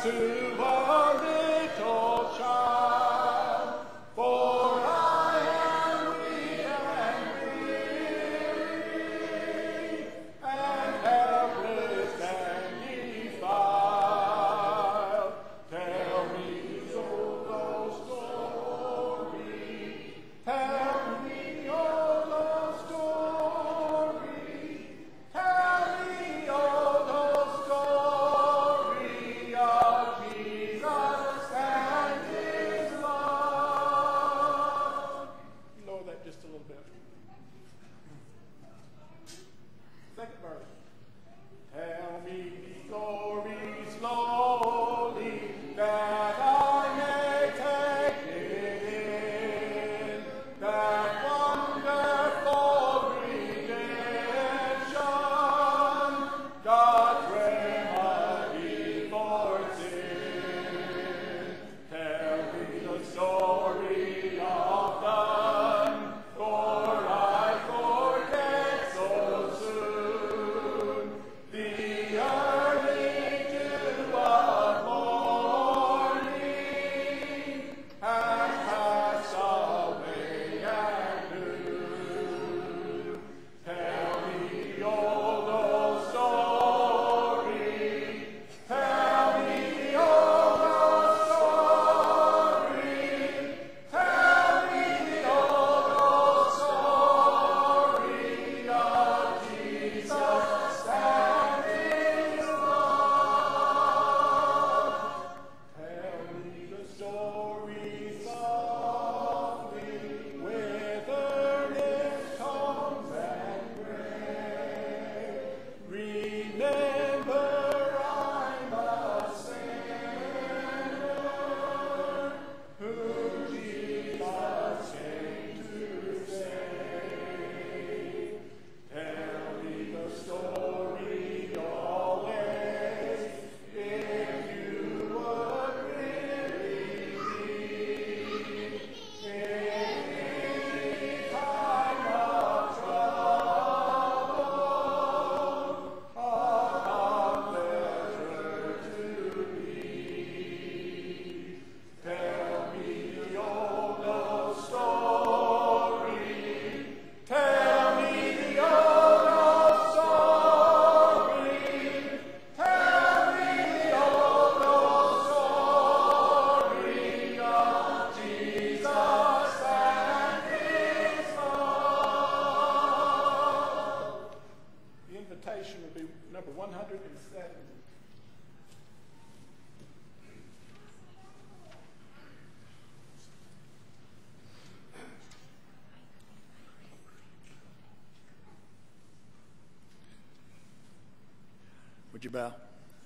Would you bow?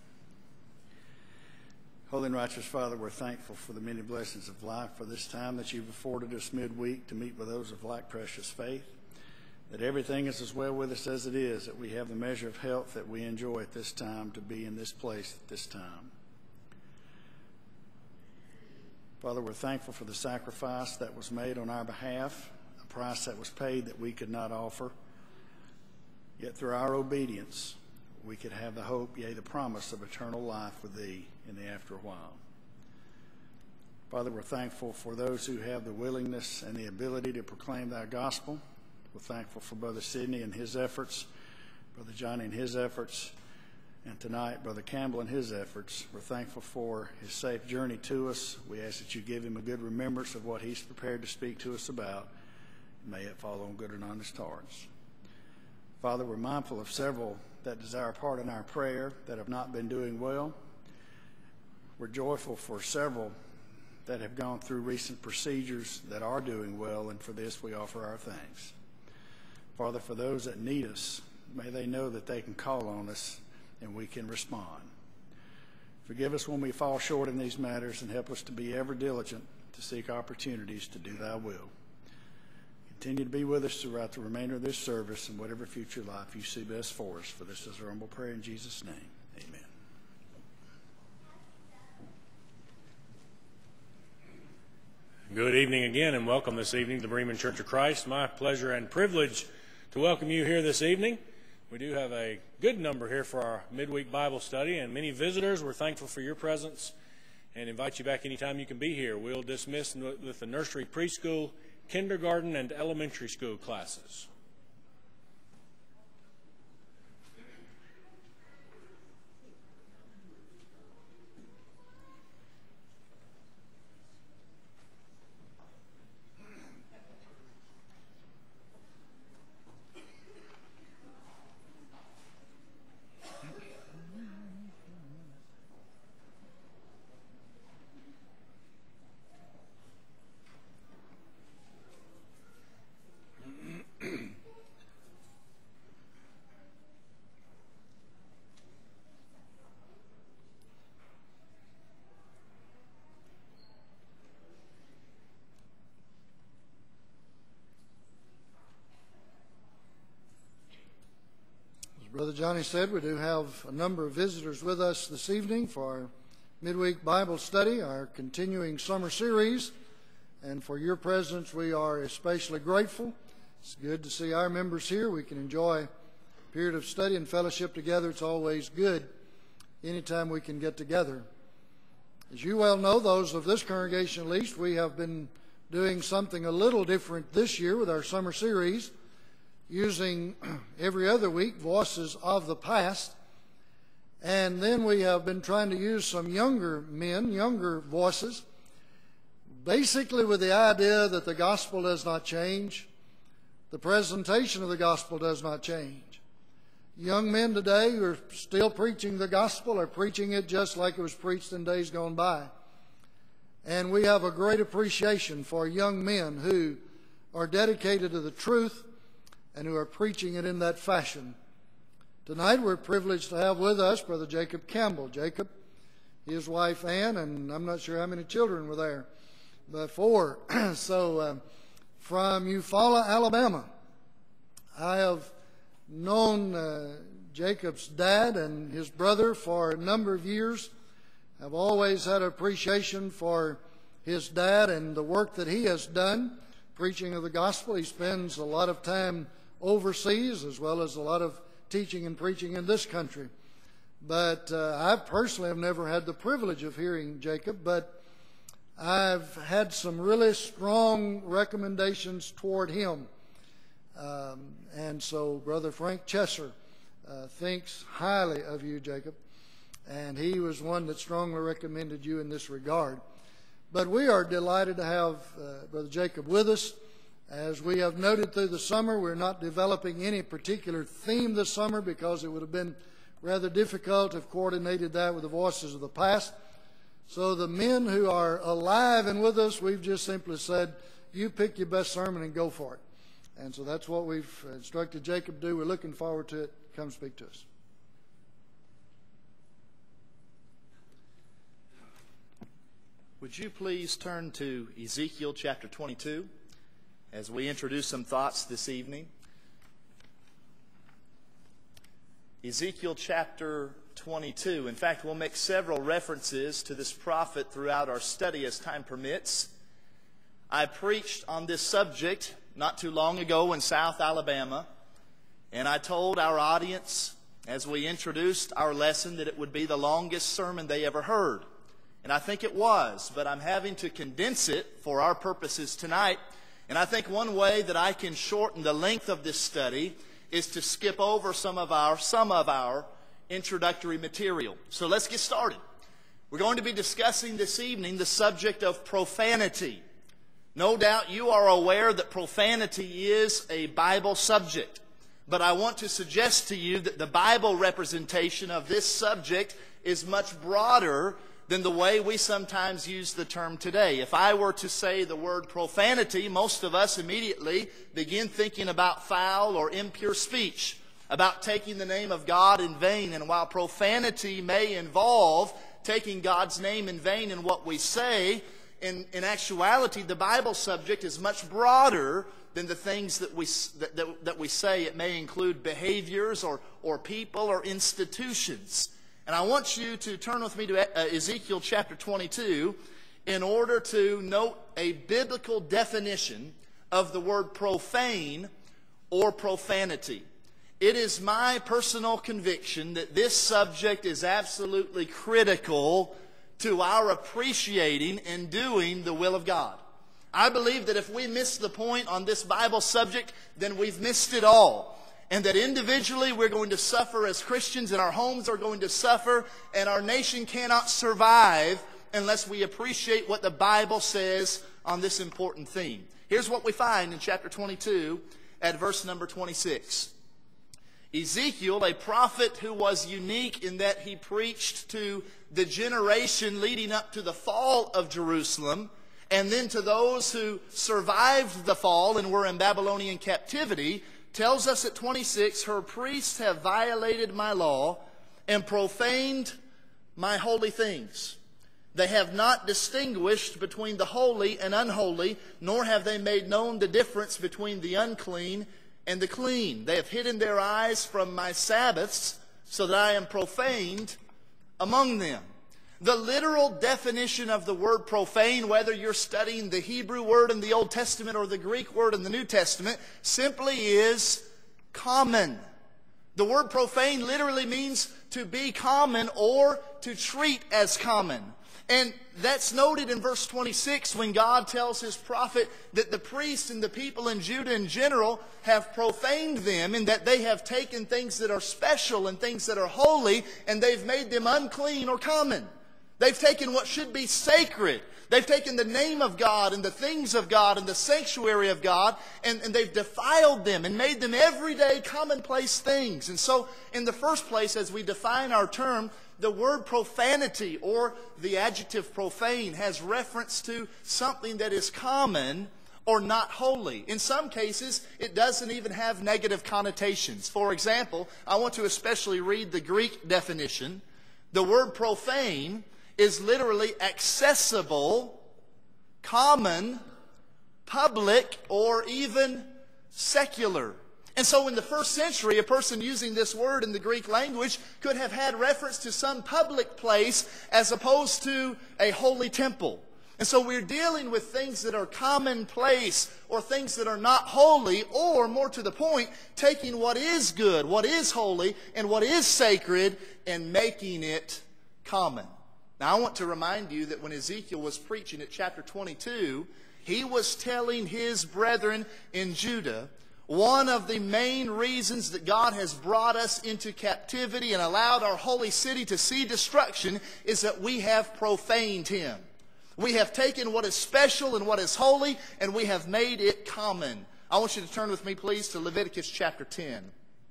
Holy and righteous Father, we're thankful for the many blessings of life, for this time that you've afforded us midweek to meet with those of like precious faith, that everything is as well with us as it is, that we have the measure of health that we enjoy at this time to be in this place at this time. Father, we're thankful for the sacrifice that was made on our behalf, a price that was paid that we could not offer, yet through our obedience, we could have the hope, yea, the promise of eternal life with thee in the after a while. Father, we're thankful for those who have the willingness and the ability to proclaim thy gospel. We're thankful for Brother Sidney and his efforts, Brother Johnny and his efforts, and tonight, Brother Campbell and his efforts. We're thankful for his safe journey to us. We ask that you give him a good remembrance of what he's prepared to speak to us about. May it fall on good and honest hearts. Father, we're mindful of several that desire a part in our prayer that have not been doing well. We're joyful for several that have gone through recent procedures that are doing well, and for this we offer our thanks. Father, for those that need us, may they know that they can call on us and we can respond. Forgive us when we fall short in these matters, and help us to be ever diligent to seek opportunities to do thy will. Continue to be with us throughout the remainder of this service and whatever future life you see best for us. For this is our humble prayer in Jesus' name. Amen. Good evening again, and welcome this evening to the Bremen Church of Christ. My pleasure and privilege to welcome you here this evening. We do have a good number here for our midweek Bible study, and many visitors. We're thankful for your presence and invite you back anytime you can be here. We'll dismiss with the nursery, preschool, kindergarten, and elementary school classes. Brother Johnny said, we do have a number of visitors with us this evening for our midweek Bible study, our continuing summer series. And for your presence, we are especially grateful. It's good to see our members here. We can enjoy a period of study and fellowship together. It's always good anytime we can get together. As you well know, those of this congregation at least, we have been doing something a little different this year with our summer series, using every other week Voices of the Past. And then we have been trying to use some younger men, younger voices, basically with the idea that the gospel does not change. The presentation of the gospel does not change. Young men today who are still preaching the gospel are preaching it just like it was preached in days gone by. And we have a great appreciation for young men who are dedicated to the truth and who are preaching it in that fashion. Tonight we're privileged to have with us Brother Jacob Campbell. Jacob, his wife Ann, and I'm not sure how many children were there, but 4. So from Eufaula, Alabama. I have known Jacob's dad and his brother for a number of years. I've always had appreciation for his dad and the work that he has done, preaching of the gospel. He spends a lot of time overseas as well as a lot of teaching and preaching in this country. But I personally have never had the privilege of hearing Jacob, but I've had some really strong recommendations toward him. And so Brother Frank Chesser thinks highly of you, Jacob, and he was one that strongly recommended you in this regard. But we are delighted to have Brother Jacob with us. As we have noted through the summer, we're not developing any particular theme this summer because it would have been rather difficult to have coordinated that with the Voices of the Past. So the men who are alive and with us, we've just simply said, you pick your best sermon and go for it. And so that's what we've instructed Jacob to do. We're looking forward to it. Come speak to us. Would you please turn to Ezekiel chapter 22 as we introduce some thoughts this evening? Ezekiel chapter 22. In fact, we'll make several references to this prophet throughout our study as time permits. I preached on this subject not too long ago in South Alabama, and I told our audience as we introduced our lesson that it would be the longest sermon they ever heard. And I think it was, but I'm having to condense it for our purposes tonight. And I think one way that I can shorten the length of this study is to skip over some of our introductory material. So let's get started. We're going to be discussing this evening the subject of profanity. No doubt you are aware that profanity is a Bible subject. But I want to suggest to you that the Bible representation of this subject is much broader than the way we sometimes use the term today. If I were to say the word profanity, most of us immediately begin thinking about foul or impure speech, about taking the name of God in vain. And while profanity may involve taking God's name in vain in what we say, in actuality, the Bible subject is much broader than the things that we say. It may include behaviors or people or institutions. And I want you to turn with me to Ezekiel chapter 22 in order to note a biblical definition of the word profane or profanity. It is my personal conviction that this subject is absolutely critical to our appreciating and doing the will of God. I believe that if we miss the point on this Bible subject, then we've missed it all. And that individually we're going to suffer as Christians, and our homes are going to suffer, and our nation cannot survive unless we appreciate what the Bible says on this important theme. Here's what we find in chapter 22 at verse number 26. Ezekiel, a prophet who was unique in that he preached to the generation leading up to the fall of Jerusalem, and then to those who survived the fall and were in Babylonian captivity, tells us at 26, her priests have violated my law and profaned my holy things. They have not distinguished between the holy and unholy, nor have they made known the difference between the unclean and the clean. They have hidden their eyes from my Sabbaths, so that I am profaned among them. The literal definition of the word profane, whether you're studying the Hebrew word in the Old Testament or the Greek word in the New Testament, simply is common. The word profane literally means to be common or to treat as common. And that's noted in verse 26 when God tells his prophet that the priests and the people in Judah in general have profaned them, in that they have taken things that are special and things that are holy and they've made them unclean or common. They've taken what should be sacred. They've taken the name of God and the things of God and the sanctuary of God, and they've defiled them and made them everyday commonplace things. And so in the first place, as we define our term, the word profanity or the adjective profane has reference to something that is common or not holy. In some cases, it doesn't even have negative connotations. For example, I want to especially read the Greek definition. The word profane is literally accessible, common, public, or even secular. And so in the first century, a person using this word in the Greek language could have had reference to some public place as opposed to a holy temple. And so we're dealing with things that are commonplace or things that are not holy, or more to the point, taking what is good, what is holy, and what is sacred and making it common. Now I want to remind you that when Ezekiel was preaching at chapter 22, he was telling his brethren in Judah, one of the main reasons that God has brought us into captivity and allowed our holy city to see destruction is that we have profaned him. We have taken what is special and what is holy, and we have made it common. I want you to turn with me, please, to Leviticus chapter 10.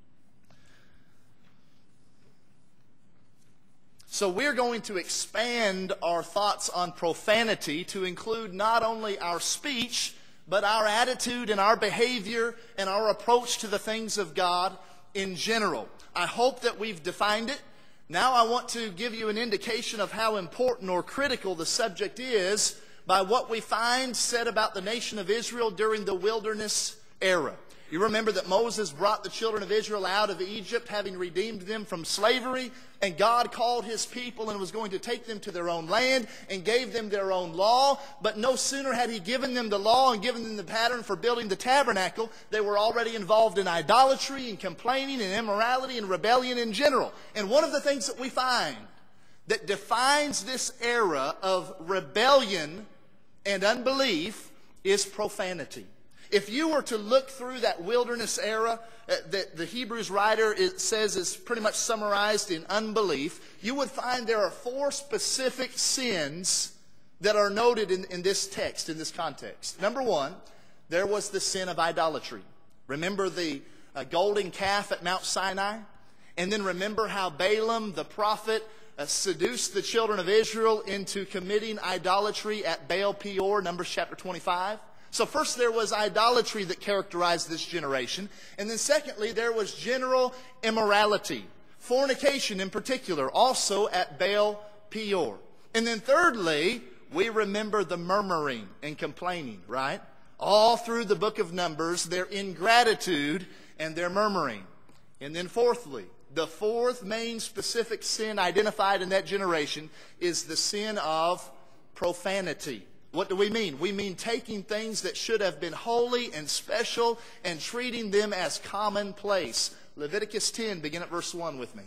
So we're going to expand our thoughts on profanity to include not only our speech, but our attitude and our behavior and our approach to the things of God in general. I hope that we've defined it. Now I want to give you an indication of how important or critical the subject is by what we find said about the nation of Israel during the wilderness era. You remember that Moses brought the children of Israel out of Egypt, having redeemed them from slavery, and God called his people and was going to take them to their own land and gave them their own law. But no sooner had he given them the law and given them the pattern for building the tabernacle, they were already involved in idolatry and complaining and immorality and rebellion in general. And one of the things that we find that defines this era of rebellion and unbelief is profanity. If you were to look through that wilderness era that the Hebrews writer says is pretty much summarized in unbelief, you would find there are 4 specific sins that are noted in this text, in this context. Number 1, there was the sin of idolatry. Remember the golden calf at Mount Sinai? And then remember how Balaam the prophet seduced the children of Israel into committing idolatry at Baal Peor, Numbers chapter 25? So first there was idolatry that characterized this generation. And then secondly, there was general immorality. Fornication in particular, also at Baal Peor. And then thirdly, we remember the murmuring and complaining, right? All through the book of Numbers, their ingratitude and their murmuring. And then fourthly, the 4th main specific sin identified in that generation is the sin of profanity. What do we mean? We mean taking things that should have been holy and special and treating them as commonplace. Leviticus 10, begin at verse 1 with me.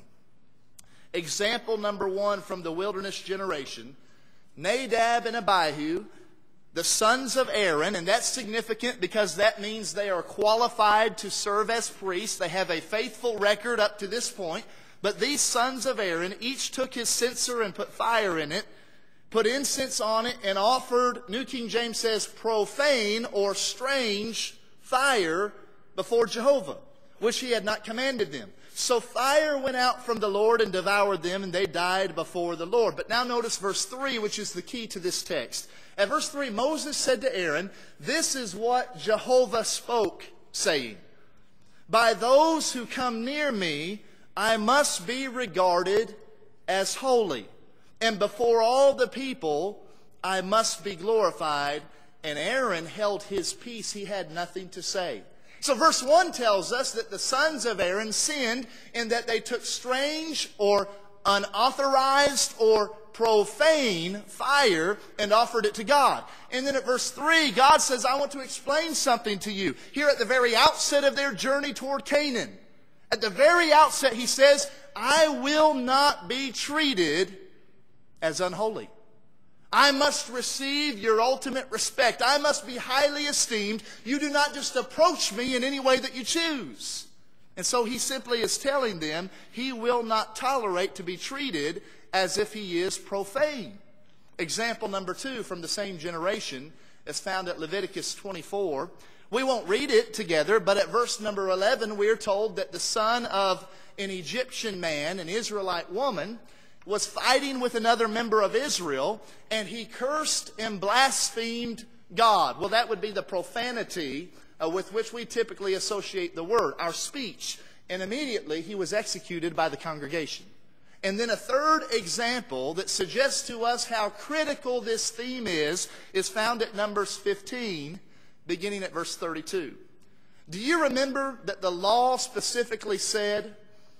Example number 1 from the wilderness generation. Nadab and Abihu, the sons of Aaron, and that's significant because that means they are qualified to serve as priests. They have a faithful record up to this point. But these sons of Aaron each took his censer and put fire in it, put incense on it, and offered, New King James says, profane or strange fire before Jehovah, which he had not commanded them. So fire went out from the Lord and devoured them, and they died before the Lord. But now notice verse 3, which is the key to this text. At verse 3, Moses said to Aaron, "This is what Jehovah spoke, saying, by those who come near me, I must be regarded as holy. And before all the people, I must be glorified." And Aaron held his peace. He had nothing to say. So verse 1 tells us that the sons of Aaron sinned in that they took strange or unauthorized or profane fire and offered it to God. And then at verse 3, God says, I want to explain something to you. Here at the very outset of their journey toward Canaan, at the very outset, he says, I will not be treated as unholy. I must receive your ultimate respect. I must be highly esteemed. You do not just approach me in any way that you choose. And so he simply is telling them he will not tolerate to be treated as if he is profane. Example number 2 from the same generation is found at Leviticus 24. We won't read it together, but at verse number 11 we are told that the son of an Egyptian man, an Israelite woman, was fighting with another member of Israel, and he cursed and blasphemed God. Well, that would be the profanity with which we typically associate the word, our speech. And immediately he was executed by the congregation. And then a third example that suggests to us how critical this theme is found at Numbers 15, beginning at verse 32. Do you remember that the law specifically said,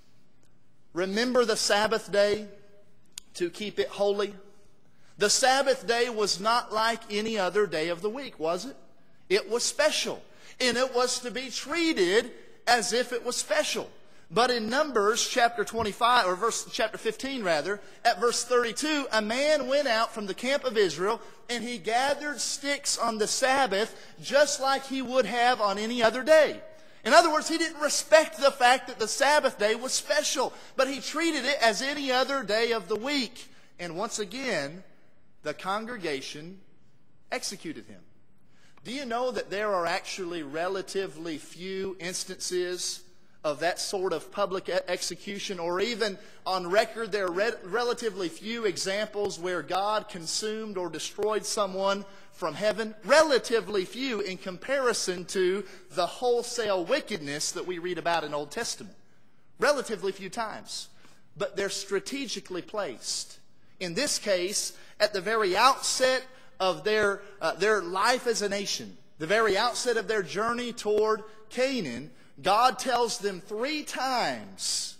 remember the Sabbath day to keep it holy? The Sabbath day was not like any other day of the week, was it? It was special, and it was to be treated as if it was special. But in Numbers chapter 25, or chapter 15 rather, at verse 32, a man went out from the camp of Israel, and he gathered sticks on the Sabbath just like he would have on any other day. In other words, he didn't respect the fact that the Sabbath day was special, but he treated it as any other day of the week. And once again, the congregation executed him. Do you know that there are actually relatively few instances of that sort of public execution, or even on record there are relatively few examples where God consumed or destroyed someone from heaven? Relatively few in comparison to the wholesale wickedness that we read about in Old Testament. Relatively few times. But they're strategically placed. In this case, at the very outset of their life as a nation, the very outset of their journey toward Canaan, God tells them three times,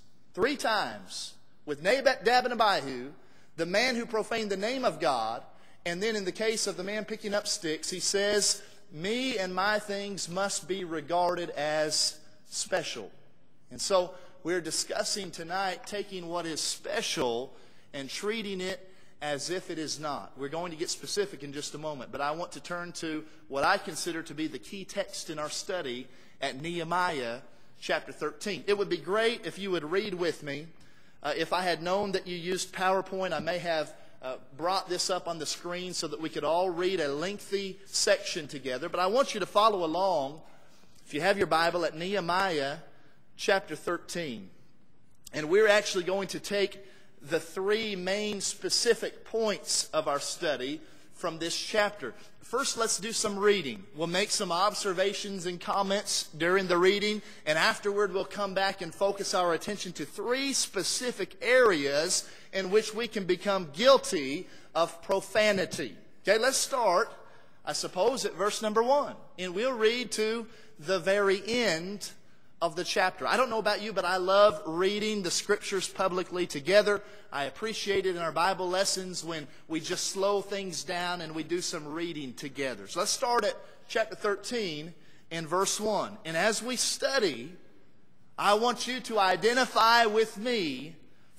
with Nadab and Abihu, the man who profaned the name of God, and then in the case of the man picking up sticks, he says, me and my things must be regarded as special. And so we're discussing tonight taking what is special and treating it as if it is not. We're going to get specific in just a moment, but I want to turn to what I consider to be the key text in our study at Nehemiah chapter 13. It would be great if you would read with me. If I had known that you used PowerPoint, I may have brought this up on the screen so that we could all read a lengthy section together. But I want you to follow along, if you have your Bible, at Nehemiah chapter 13. And we're actually going to take the three main specific points of our study from this chapter. First, let's do some reading. We'll make some observations and comments during the reading, and afterward we'll come back and focus our attention to three specific areas in which we can become guilty of profanity. Okay, let's start, I suppose, at verse number 1, and we'll read to the very end of the chapter. I don't know about you, but I love reading the scriptures publicly together. I appreciate it in our Bible lessons when we just slow things down and we do some reading together. So let's start at chapter 13 and verse 1. And as we study, I want you to identify with me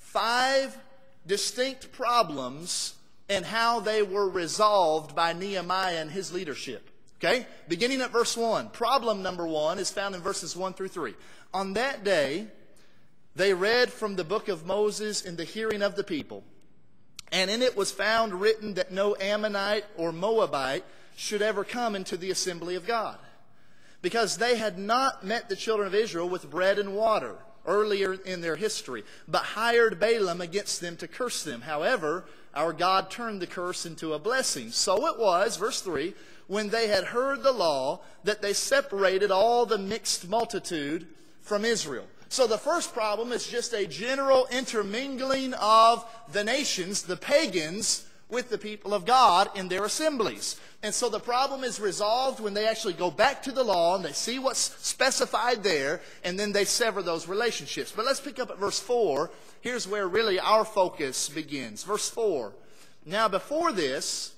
5 distinct problems and how they were resolved by Nehemiah and his leadership. Okay? Beginning at verse 1. Problem number 1 is found in verses 1 through 3. On that day, they read from the book of Moses in the hearing of the people. And in it was found written that no Ammonite or Moabite should ever come into the assembly of God, because they had not met the children of Israel with bread and water earlier in their history, but hired Balaam against them to curse them. However, our God turned the curse into a blessing. So it was, verse 3, when they had heard the law, that they separated all the mixed multitude from Israel. So the first problem is just a general intermingling of the nations, the pagans, with the people of God in their assemblies. And so the problem is resolved when they actually go back to the law and they see what's specified there, and then they sever those relationships. But let's pick up at verse 4. Here's where really our focus begins. Verse 4. Now before this,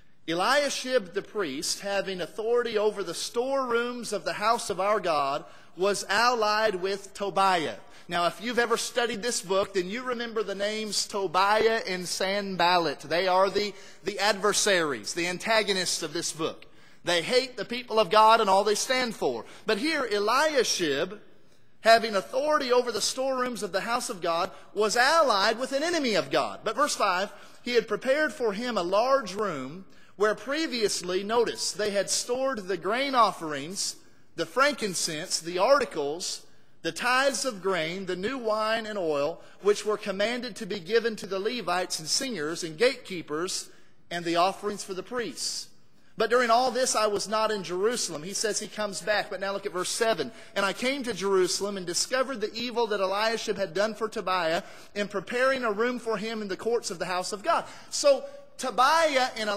Eliashib the priest, having authority over the storerooms of the house of our God, was allied with Tobiah. Now, if you've ever studied this book, then you remember the names Tobiah and Sanballat. They are the adversaries, the antagonists of this book. They hate the people of God and all they stand for. But here, Eliashib, having authority over the storerooms of the house of God, was allied with an enemy of God. But verse 5, he had prepared for him a large room where previously, notice, they had stored the grain offerings, the frankincense, the articles, the tithes of grain, the new wine and oil, which were commanded to be given to the Levites and singers and gatekeepers, and the offerings for the priests. But during all this I was not in Jerusalem. He says he comes back, but now look at verse 7. And I came to Jerusalem and discovered the evil that Eliashib had done for Tobiah in preparing a room for him in the courts of the house of God. So Tobiah and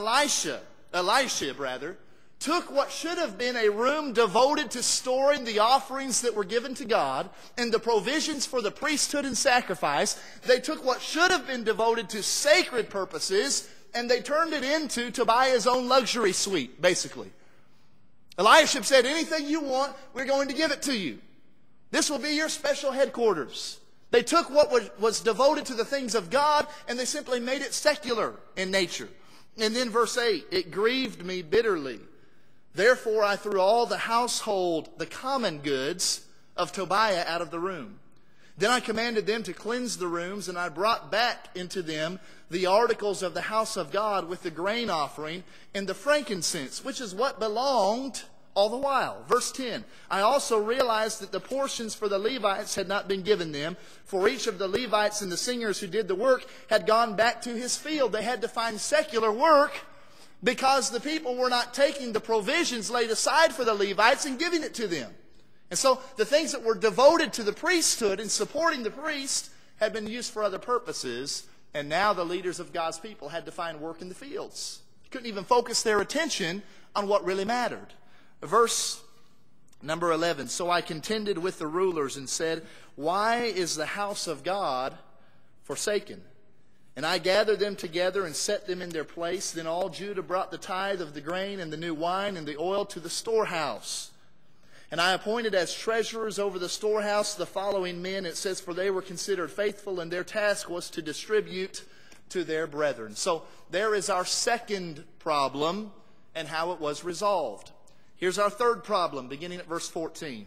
Eliashib, took what should have been a room devoted to storing the offerings that were given to God and the provisions for the priesthood and sacrifice. They took what should have been devoted to sacred purposes and they turned it into Tobiah's own luxury suite, basically. Eliashib said, anything you want, we're going to give it to you. This will be your special headquarters. They took what was devoted to the things of God and they simply made it secular in nature. And then verse 8, it grieved me bitterly. Therefore I threw all the household, the common goods of Tobiah out of the room. Then I commanded them to cleanse the rooms, and I brought back into them the articles of the house of God with the grain offering and the frankincense, which is what belonged all the while. Verse 10, I also realized that the portions for the Levites had not been given them, for each of the Levites and the singers who did the work had gone back to his field. They had to find secular work because the people were not taking the provisions laid aside for the Levites and giving it to them. And so the things that were devoted to the priesthood and supporting the priest had been used for other purposes. And now the leaders of God's people had to find work in the fields. Couldn't even focus their attention on what really mattered. Verse number 11, so I contended with the rulers and said, why is the house of God forsaken? And I gathered them together and set them in their place. Then all Judah brought the tithe of the grain and the new wine and the oil to the storehouse. And I appointed as treasurers over the storehouse the following men. It says, for they were considered faithful, and their task was to distribute to their brethren. So there is our second problem and how it was resolved. Here's our third problem, beginning at verse 14.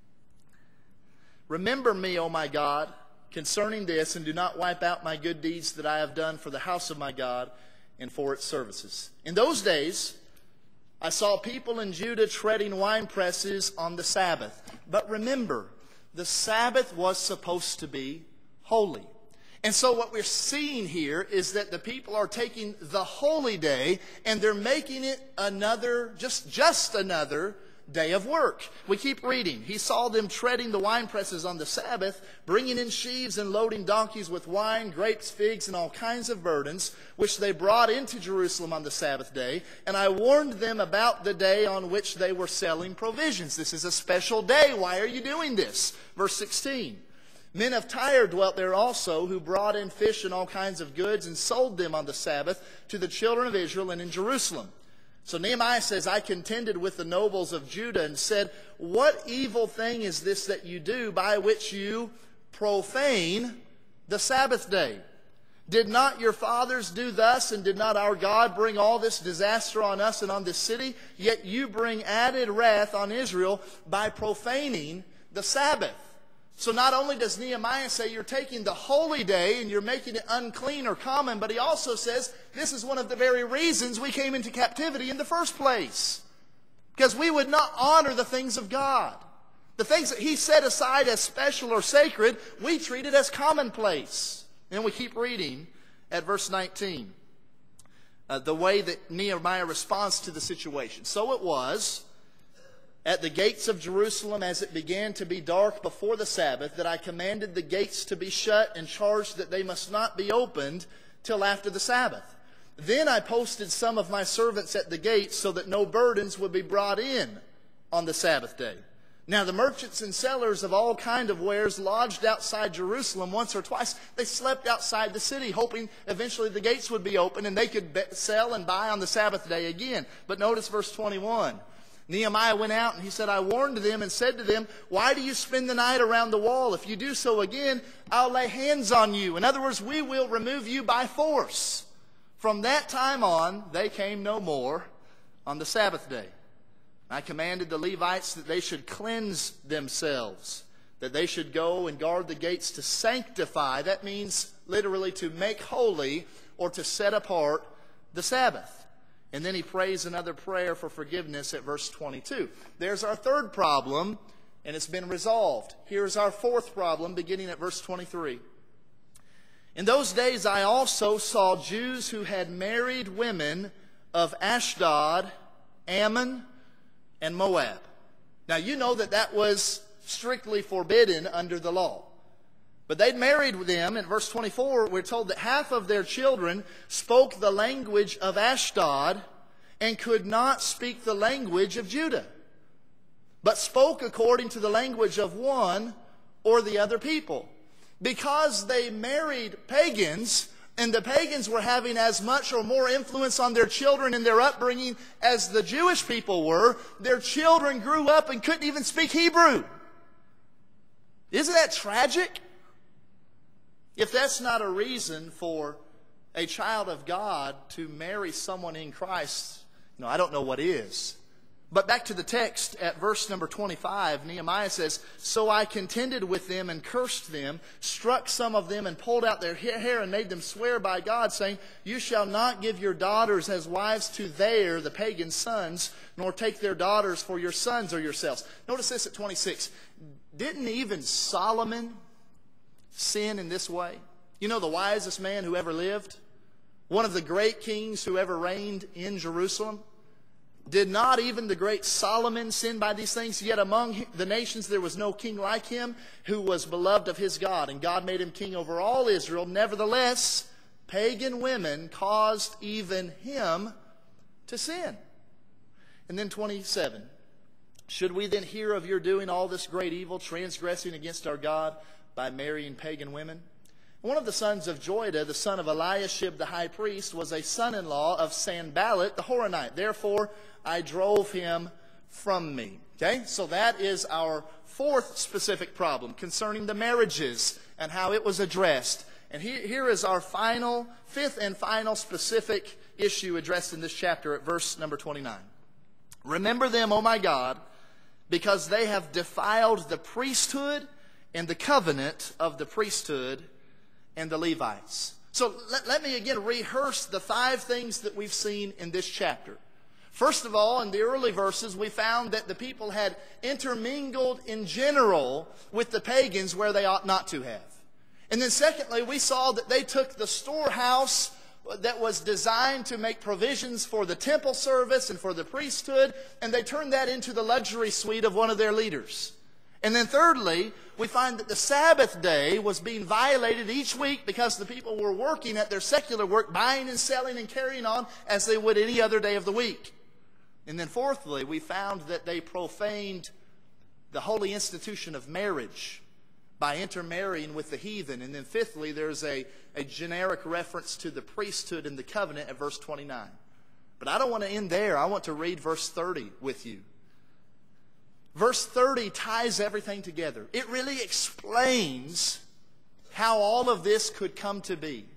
Remember me, O my God, concerning this, and do not wipe out my good deeds that I have done for the house of my God and for its services. In those days, I saw people in Judah treading wine presses on the Sabbath. But remember, the Sabbath was supposed to be holy. And so what we're seeing here is that the people are taking the holy day and they're making it another, just another day of work. We keep reading. He saw them treading the wine presses on the Sabbath, bringing in sheaves and loading donkeys with wine, grapes, figs, and all kinds of burdens, which they brought into Jerusalem on the Sabbath day. And I warned them about the day on which they were selling provisions. This is a special day. Why are you doing this? Verse 16. Men of Tyre dwelt there also, who brought in fish and all kinds of goods and sold them on the Sabbath to the children of Israel and in Jerusalem. So Nehemiah says, I contended with the nobles of Judah and said, what evil thing is this that you do by which you profane the Sabbath day? Did not your fathers do thus, and did not our God bring all this disaster on us and on this city? Yet you bring added wrath on Israel by profaning the Sabbath. So not only does Nehemiah say you're taking the holy day and you're making it unclean or common, but he also says this is one of the very reasons we came into captivity in the first place. Because we would not honor the things of God. The things that he set aside as special or sacred, we treated as commonplace. And we keep reading at verse 19. The way that Nehemiah responds to the situation. So it was at the gates of Jerusalem as it began to be dark before the Sabbath that I commanded the gates to be shut and charged that they must not be opened till after the Sabbath. Then I posted some of my servants at the gates so that no burdens would be brought in on the Sabbath day. Now the merchants and sellers of all kind of wares lodged outside Jerusalem once or twice. They slept outside the city, hoping eventually the gates would be open and they could sell and buy on the Sabbath day again. But notice verse 21. Nehemiah went out and he said, I warned them and said to them, why do you spend the night around the wall? If you do so again, I'll lay hands on you. In other words, we will remove you by force. From that time on, they came no more on the Sabbath day. I commanded the Levites that they should cleanse themselves, that they should go and guard the gates to sanctify. That means literally to make holy or to set apart the Sabbath. And then he prays another prayer for forgiveness at verse 22. There's our third problem, and it's been resolved. Here's our fourth problem, beginning at verse 23. In those days I also saw Jews who had married women of Ashdod, Ammon, and Moab. Now you know that was strictly forbidden under the law. But they'd married them. In verse 24, we're told that half of their children spoke the language of Ashdod and could not speak the language of Judah, but spoke according to the language of one or the other people. Because they married pagans, and the pagans were having as much or more influence on their children in their upbringing as the Jewish people were, their children grew up and couldn't even speak Hebrew. Isn't that tragic? If that's not a reason for a child of God to marry someone in Christ, I don't know what is. But back to the text at verse number 25, Nehemiah says, so I contended with them and cursed them, struck some of them and pulled out their hair and made them swear by God, saying, you shall not give your daughters as wives to the pagan sons, nor take their daughters for your sons or yourselves. Notice this at 26. Didn't even Solomon sin in this way? You know, the wisest man who ever lived, one of the great kings who ever reigned in Jerusalem. Did not even the great Solomon sin by these things? Yet among the nations there was no king like him who was beloved of his God. And God made him king over all Israel. Nevertheless, pagan women caused even him to sin. And then 27. Should we then hear of your doing all this great evil, transgressing against our God by marrying pagan women? One of the sons of Joiada, the son of Eliashib the high priest, was a son-in-law of Sanballat the Horonite. Therefore, I drove him from me. Okay, so that is our fourth specific problem concerning the marriages and how it was addressed. And here is our fifth and final specific issue addressed in this chapter at verse number 29. Remember them, O my God, because they have defiled the priesthood and the covenant of the priesthood and the Levites. So let me again rehearse the 5 things that we've seen in this chapter. First of all, in the early verses, we found that the people had intermingled in general with the pagans where they ought not to have. And then secondly, we saw that they took the storehouse that was designed to make provisions for the temple service and for the priesthood, and they turned that into the luxury suite of one of their leaders. And then thirdly, we find that the Sabbath day was being violated each week because the people were working at their secular work, buying and selling and carrying on as they would any other day of the week. And then fourthly, we found that they profaned the holy institution of marriage by intermarrying with the heathen. And then fifthly, there's a generic reference to the priesthood and the covenant at verse 29. But I don't want to end there. I want to read verse 30 with you. Verse 30 ties everything together. It really explains how all of this could come to be.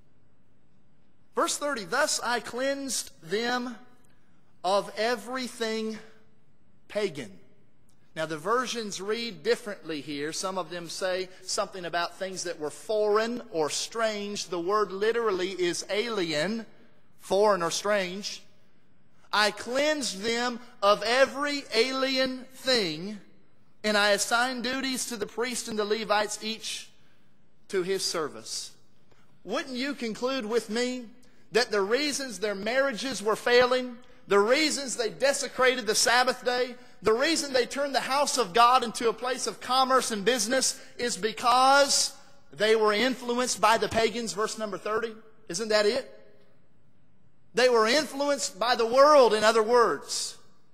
Verse 30, thus I cleansed them of everything pagan. Now the versions read differently here. Some of them say something about things that were foreign or strange. The word literally is alien, foreign or strange. I cleansed them of every alien thing, and I assigned duties to the priests and the Levites, each to his service. Wouldn't you conclude with me that the reasons their marriages were failing, the reasons they desecrated the Sabbath day, the reason they turned the house of God into a place of commerce and business is because they were influenced by the pagans, verse number 30? Isn't that it? They were influenced by the world, in other words.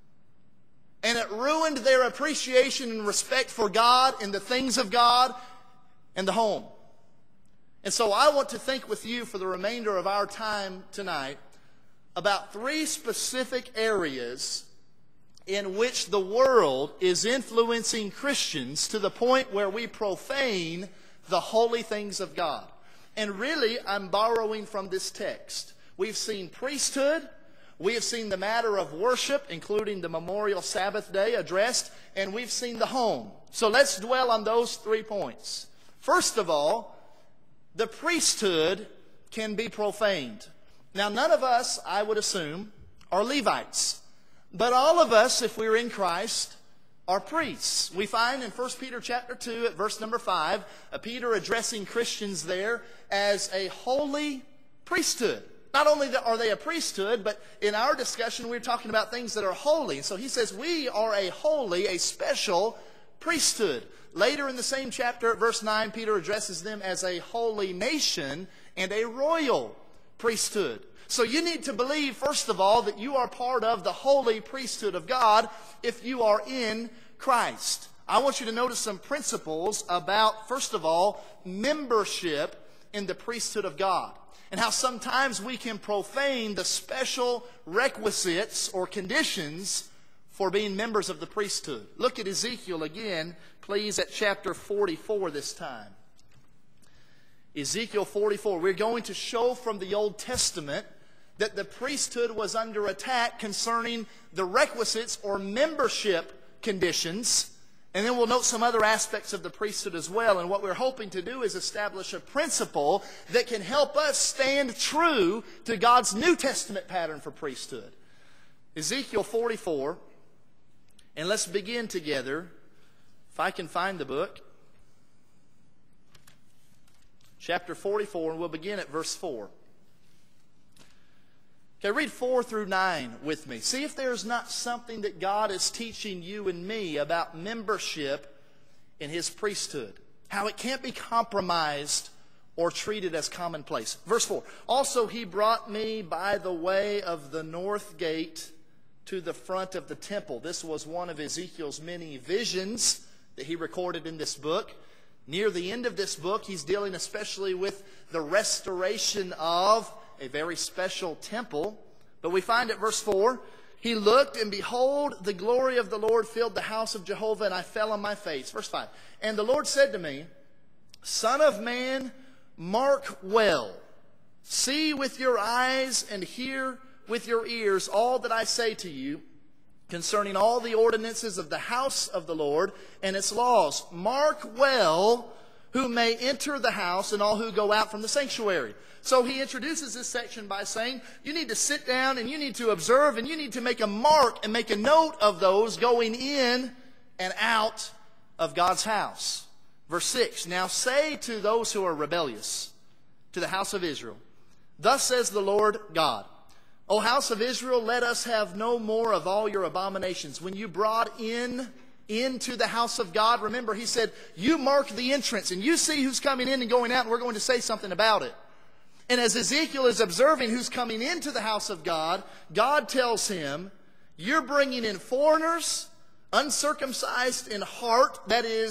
And it ruined their appreciation and respect for God and the things of God and the home. And so I want to think with you for the remainder of our time tonight about 3 specific areas in which the world is influencing Christians to the point where we profane the holy things of God. And really, I'm borrowing from this text. We've seen priesthood. We have seen the matter of worship, including the memorial Sabbath day addressed. And we've seen the home. So let's dwell on those 3 points. First of all, the priesthood can be profaned. Now, none of us, I would assume, are Levites. But all of us, if we're in Christ, are priests. We find in 1 Peter chapter 2 at verse number 5, Peter addressing Christians there as a holy priesthood. Not only are they a priesthood, but in our discussion we're talking about things that are holy. So he says we are a holy, a special priesthood. Later in the same chapter at verse 9, Peter addresses them as a holy nation and a royal priesthood. So you need to believe, first of all, that you are part of the holy priesthood of God if you are in Christ. I want you to notice some principles about, first of all, membership in the priesthood of God, and how sometimes we can profane the special requisites or conditions for being members of the priesthood. Look at Ezekiel again, please, at chapter 44 this time. Ezekiel 44. We're going to show from the Old Testament that the priesthood was under attack concerning the requisites or membership conditions. And then we'll note some other aspects of the priesthood as well. And what we're hoping to do is establish a principle that can help us stand true to God's New Testament pattern for priesthood. Ezekiel 44. And let's begin together, if I can find the book. Chapter 44, and we'll begin at verse 4. Okay, read 4 through 9 with me. See if there's not something that God is teaching you and me about membership in His priesthood. How it can't be compromised or treated as commonplace. Verse 4. Also He brought me by the way of the north gate to the front of the temple. This was one of Ezekiel's many visions that he recorded in this book. Near the end of this book, he's dealing especially with the restoration of a very special temple. But we find at verse 4, He looked, and behold, the glory of the Lord filled the house of Jehovah, and I fell on my face. Verse 5, and the Lord said to me, Son of man, mark well. See with your eyes and hear with your ears all that I say to you concerning all the ordinances of the house of the Lord and its laws. Mark well who may enter the house and all who go out from the sanctuary. So he introduces this section by saying, you need to sit down and you need to observe and you need to make a mark and make a note of those going in and out of God's house. Verse 6, now say to those who are rebellious, to the house of Israel, thus says the Lord God, O house of Israel, let us have no more of all your abominations. When you brought into the house of God, remember he said, you mark the entrance and you see who's coming in and going out, and we're going to say something about it. And as Ezekiel is observing who's coming into the house of God, God tells him, you're bringing in foreigners, uncircumcised in heart, that is,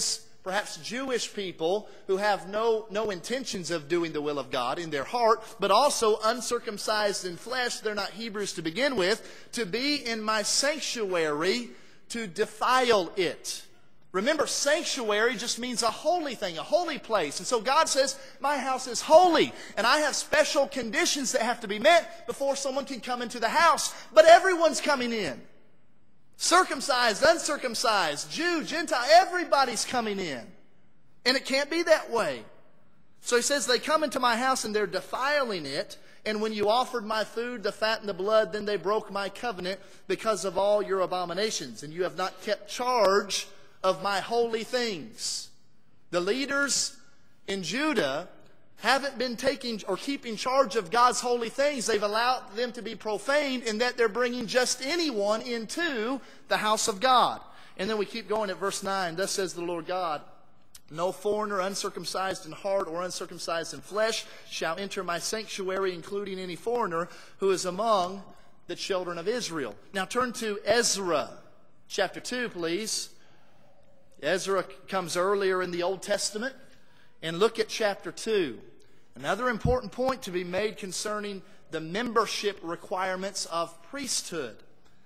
perhaps Jewish people who have no intentions of doing the will of God in their heart, but also uncircumcised in flesh, they're not Hebrews to begin with, to be in my sanctuary to defile it. Remember, sanctuary just means a holy thing, a holy place. And so God says, my house is holy, and I have special conditions that have to be met before someone can come into the house. But everyone's coming in. Circumcised, uncircumcised, Jew, Gentile, everybody's coming in. And it can't be that way. So he says, they come into my house and they're defiling it. And when you offered my food, the fat and the blood, then they broke my covenant because of all your abominations. And you have not kept charge of my holy things. The leaders in Judah haven't been taking or keeping charge of God's holy things. They've allowed them to be profaned in that they're bringing just anyone into the house of God. And then we keep going at verse 9. Thus says the Lord God, no foreigner uncircumcised in heart or uncircumcised in flesh shall enter my sanctuary, including any foreigner who is among the children of Israel. Now turn to Ezra chapter 2, please. Ezra comes earlier in the Old Testament. And look at chapter 2. Another important point to be made concerning the membership requirements of priesthood.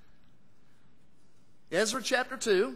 Ezra chapter 2.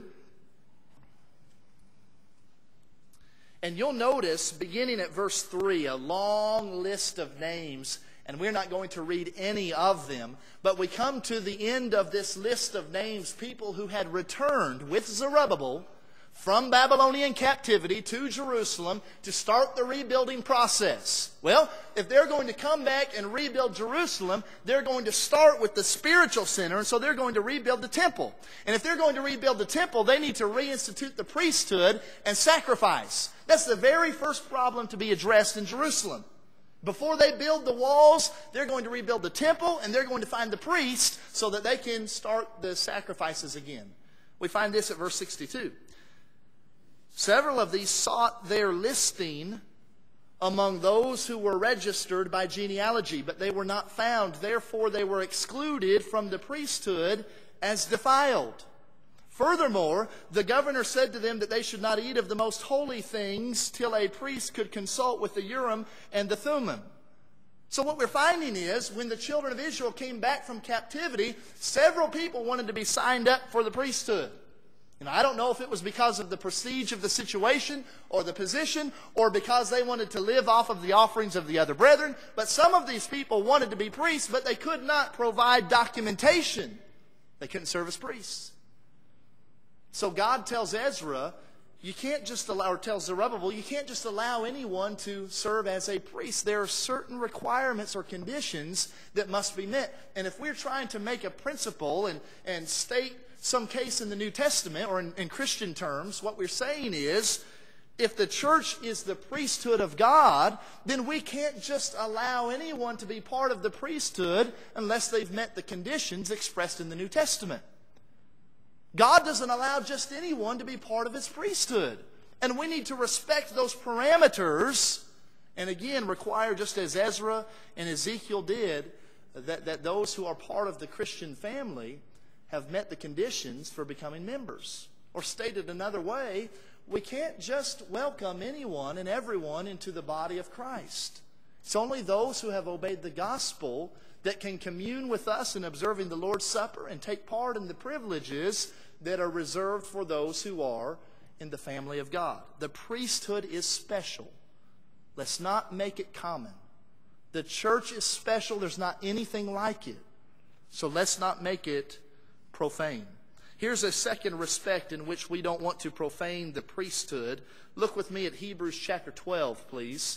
And you'll notice, beginning at verse 3, a long list of names. And we're not going to read any of them. But we come to the end of this list of names, people who had returned with Zerubbabel from Babylonian captivity to Jerusalem to start the rebuilding process. Well, if they're going to come back and rebuild Jerusalem, they're going to start with the spiritual center, and so they're going to rebuild the temple. And if they're going to rebuild the temple, they need to reinstitute the priesthood and sacrifice. That's the very first problem to be addressed in Jerusalem. Before they build the walls, they're going to rebuild the temple, and they're going to find the priest so that they can start the sacrifices again. We find this at verse 62. Several of these sought their listing among those who were registered by genealogy, but they were not found. Therefore, they were excluded from the priesthood as defiled. Furthermore, the governor said to them that they should not eat of the most holy things till a priest could consult with the Urim and the Thummim. So what we're finding is, when the children of Israel came back from captivity, several people wanted to be signed up for the priesthood. And I don't know if it was because of the prestige of the situation or the position or because they wanted to live off of the offerings of the other brethren. But some of these people wanted to be priests, but they could not provide documentation. They couldn't serve as priests. So God tells Ezra, you can't just allow, or tells Zerubbabel, you can't just allow anyone to serve as a priest. There are certain requirements or conditions that must be met. And if we're trying to make a principle and state some case in the New Testament, or in Christian terms, what we're saying is, if the church is the priesthood of God, then we can't just allow anyone to be part of the priesthood unless they've met the conditions expressed in the New Testament. God doesn't allow just anyone to be part of His priesthood. And we need to respect those parameters, and again, require, just as Ezra and Ezekiel did, that those who are part of the Christian family have met the conditions for becoming members. Or stated another way, we can't just welcome anyone and everyone into the body of Christ. It's only those who have obeyed the gospel that can commune with us in observing the Lord's Supper and take part in the privileges that are reserved for those who are in the family of God. The priesthood is special. Let's not make it common. The church is special. There's not anything like it. So let's not make it profane. Here's a second respect in which we don't want to profane the priesthood. Look with me at Hebrews chapter 12, please.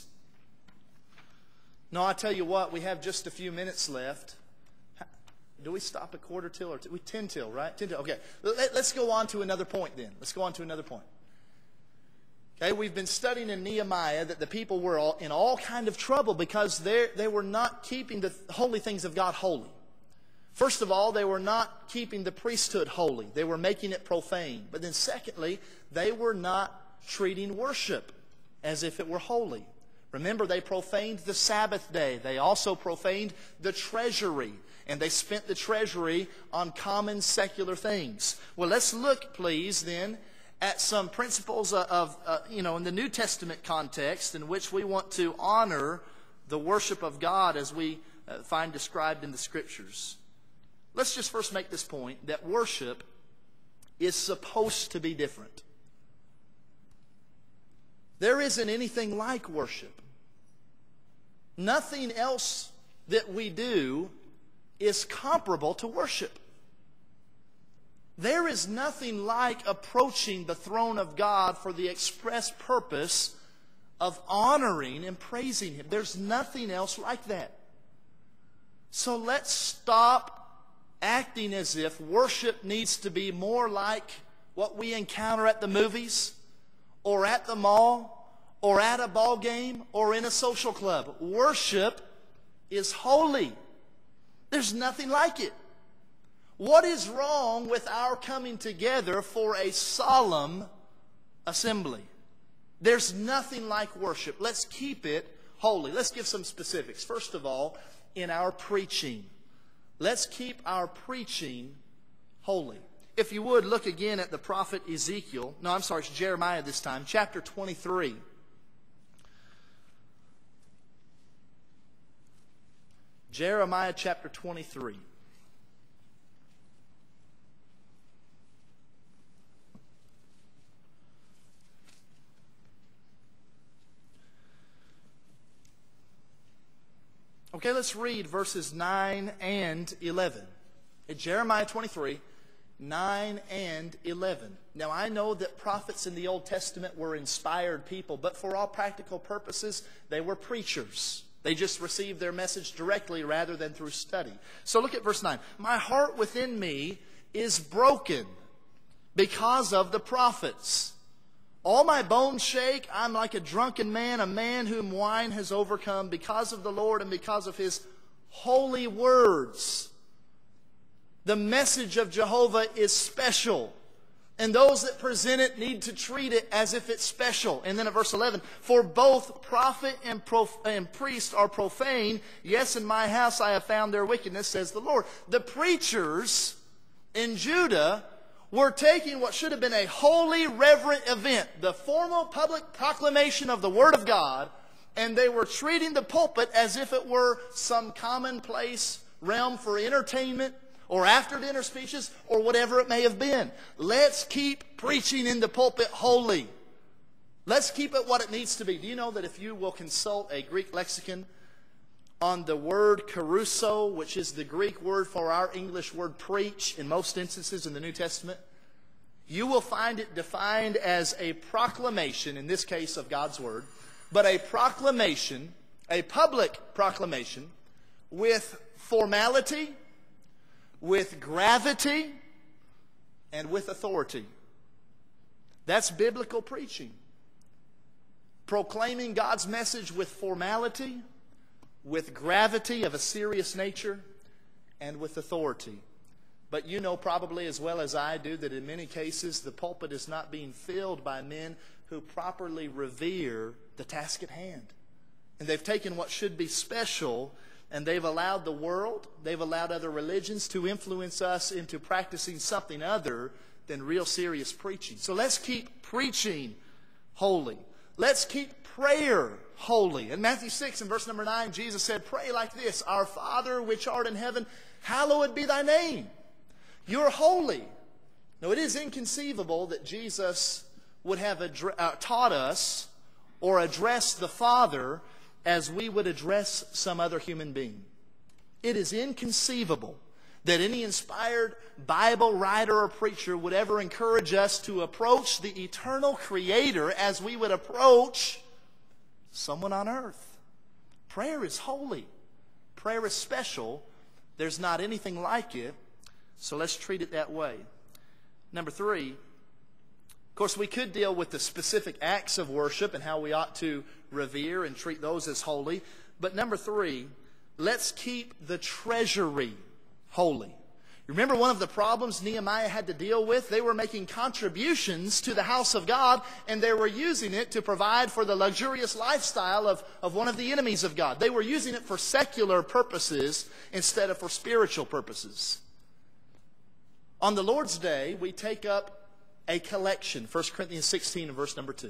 No, I tell you what, we have just a few minutes left. Do we stop at quarter till or 10 till, right? 10 till. Okay. Let's go on to another point then. Let's go on to another point. Okay, we've been studying in Nehemiah that the people were in all kind of trouble because they were not keeping the holy things of God holy. First of all, they were not keeping the priesthood holy. They were making it profane. But then secondly, they were not treating worship as if it were holy. Remember, they profaned the Sabbath day. They also profaned the treasury. And they spent the treasury on common secular things. Well, let's look, please, then, at some principles in the New Testament context in which we want to honor the worship of God as we find described in the Scriptures. Let's just first make this point that worship is supposed to be different. There isn't anything like worship. Nothing else that we do is comparable to worship. There is nothing like approaching the throne of God for the express purpose of honoring and praising Him. There's nothing else like that. So let's stop acting as if worship needs to be more like what we encounter at the movies or at the mall or at a ball game or in a social club. Worship is holy. There's nothing like it. What is wrong with our coming together for a solemn assembly? There's nothing like worship. Let's keep it holy. Let's give some specifics. First of all, in our preaching. Let's keep our preaching holy. If you would, look again at the prophet Ezekiel. No, I'm sorry, it's Jeremiah this time. Chapter 23. Jeremiah chapter 23. Okay, let's read verses 9 and 11. In Jeremiah 23, 9 and 11. Now, I know that prophets in the Old Testament were inspired people, but for all practical purposes, they were preachers. They just received their message directly rather than through study. So look at verse 9. My heart within me is broken because of the prophets. All my bones shake. I'm like a drunken man, a man whom wine has overcome because of the Lord and because of His holy words. The message of Jehovah is special. And those that present it need to treat it as if it's special. And then at verse 11, for both prophet and priest are profane. Yes, in my house I have found their wickedness, says the Lord. The preachers in Judah were taking what should have been a holy, reverent event, the formal public proclamation of the Word of God, and they were treating the pulpit as if it were some commonplace realm for entertainment or after-dinner speeches or whatever it may have been. Let's keep preaching in the pulpit holy. Let's keep it what it needs to be. Do you know that if you will consult a Greek lexicon on the word kerusso, which is the Greek word for our English word preach in most instances in the New Testament, you will find it defined as a proclamation, in this case of God's Word, but a proclamation, a public proclamation with formality, with gravity, and with authority. That's biblical preaching. Proclaiming God's message with formality, with gravity of a serious nature, and with authority. But you know probably as well as I do that in many cases the pulpit is not being filled by men who properly revere the task at hand. And they've taken what should be special and they've allowed the world, they've allowed other religions to influence us into practicing something other than real serious preaching. So let's keep preaching holy. Let's keep prayer holy. In Matthew 6 and verse number 9, Jesus said, pray like this, Our Father which art in heaven, hallowed be thy name. You're holy. Now, it is inconceivable that Jesus would have taught us or addressed the Father as we would address some other human being. It is inconceivable that any inspired Bible writer or preacher would ever encourage us to approach the eternal Creator as we would approach someone on earth. Prayer is holy. Prayer is special. There's not anything like it. So let's treat it that way. Number 3, of course, we could deal with the specific acts of worship and how we ought to revere and treat those as holy. But number 3, let's keep the treasury holy. Remember one of the problems Nehemiah had to deal with? They were making contributions to the house of God, and they were using it to provide for the luxurious lifestyle of one of the enemies of God. They were using it for secular purposes instead of for spiritual purposes. On the Lord's Day, we take up a collection. 1 Corinthians 16 and verse number 2.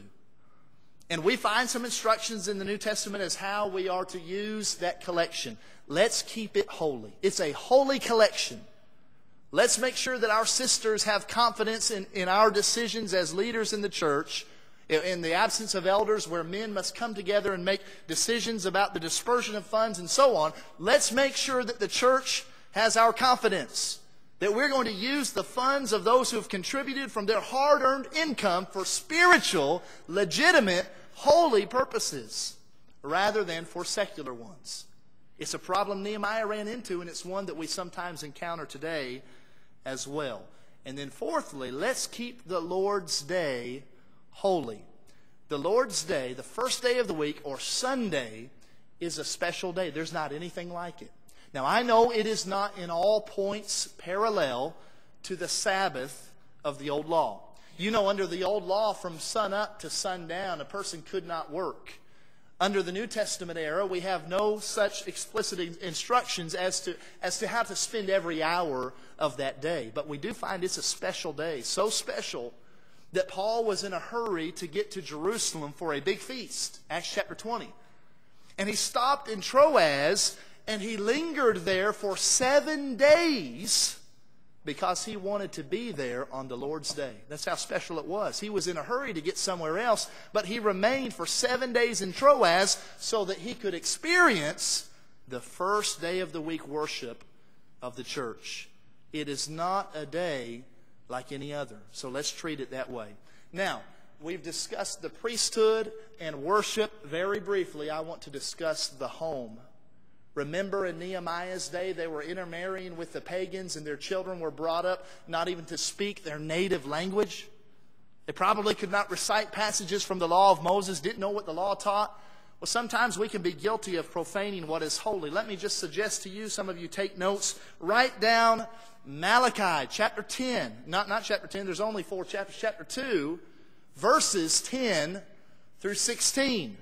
And we find some instructions in the New Testament as how we are to use that collection. Let's keep it holy. It's a holy collection. Let's make sure that our sisters have confidence in our decisions as leaders in the church, in the absence of elders where men must come together and make decisions about the dispersion of funds and so on. Let's make sure that the church has our confidence that we're going to use the funds of those who have contributed from their hard-earned income for spiritual, legitimate, holy purposes rather than for secular ones. It's a problem Nehemiah ran into, and it's one that we sometimes encounter today as well. And then fourthly, let's keep the Lord's Day holy. The Lord's Day, the first day of the week, or Sunday, is a special day. There's not anything like it. Now, I know it is not in all points parallel to the Sabbath of the old law. You know, under the old law, from sun up to sundown, a person could not work. Under the New Testament era, we have no such explicit instructions as to how to spend every hour of that day. But we do find it's a special day, so special that Paul was in a hurry to get to Jerusalem for a big feast, Acts chapter 20. And he stopped in Troas, and he lingered there for 7 days because he wanted to be there on the Lord's Day. That's how special it was. He was in a hurry to get somewhere else, but he remained for 7 days in Troas so that he could experience the first day of the week worship of the church. It is not a day like any other, so let's treat it that way. Now, we've discussed the priesthood and worship. Very briefly, I want to discuss the home. Remember, in Nehemiah's day, they were intermarrying with the pagans, and their children were brought up not even to speak their native language. They probably could not recite passages from the law of Moses, didn't know what the law taught. Well, sometimes we can be guilty of profaning what is holy. Let me just suggest to you, some of you take notes, write down Malachi chapter 10. Not chapter 10, there's only 4 chapters. Chapter 2, verses 10 through 16.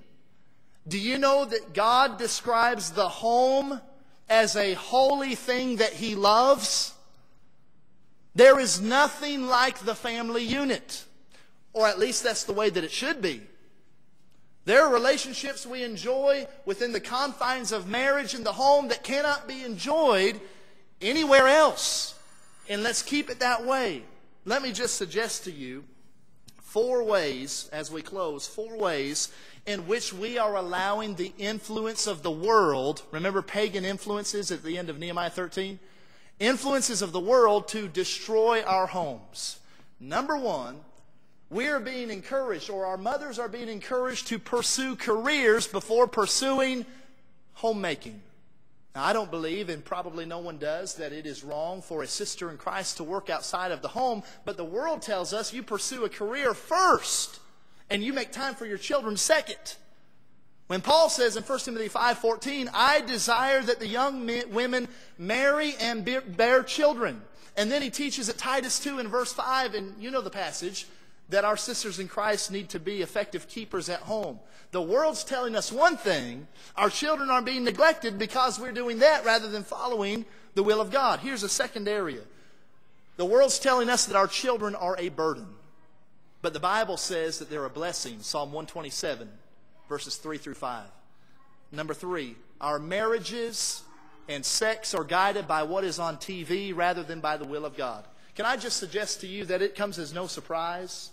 Do you know that God describes the home as a holy thing that He loves? There is nothing like the family unit, or at least that's the way that it should be. There are relationships we enjoy within the confines of marriage and the home that cannot be enjoyed anywhere else. And let's keep it that way. Let me just suggest to you 4 ways, as we close, 4 ways in which we are allowing the influence of the world, remember pagan influences at the end of Nehemiah 13? Influences of the world to destroy our homes. Number 1, we are being encouraged, or our mothers are being encouraged to pursue careers before pursuing homemaking. Now, I don't believe, and probably no one does, that it is wrong for a sister in Christ to work outside of the home, but the world tells us you pursue a career first, and you make time for your children second. When Paul says in 1 Timothy 5:14, I desire that the young women marry and bear children. And then he teaches at Titus 2 in verse 5, and you know the passage, that our sisters in Christ need to be effective keepers at home. The world's telling us one thing. Our children are being neglected because we're doing that rather than following the will of God. Here's a second area. The world's telling us that our children are a burden. But the Bible says that they're a blessing. Psalm 127, verses 3 through 5. Number 3, our marriages and sex are guided by what is on TV rather than by the will of God. Can I just suggest to you that it comes as no surprise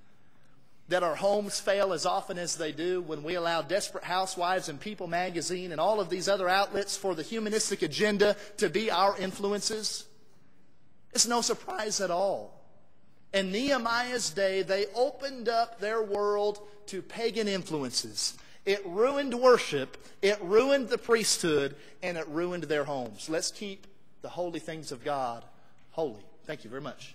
that our homes fail as often as they do when we allow Desperate Housewives and People Magazine and all of these other outlets for the humanistic agenda to be our influences? It's no surprise at all. In Nehemiah's day, they opened up their world to pagan influences. It ruined worship, it ruined the priesthood, and it ruined their homes. Let's keep the holy things of God holy. Thank you very much.